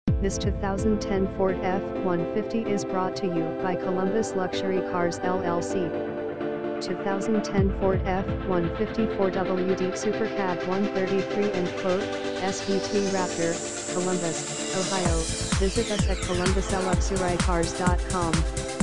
This 2010 Ford F-150 is brought to you by Columbus Luxury Cars LLC. 2010 Ford F-150 4WD SuperCab 133 and quote, SVT Raptor, Columbus, Ohio. Visit us at columbusluxurycars.com.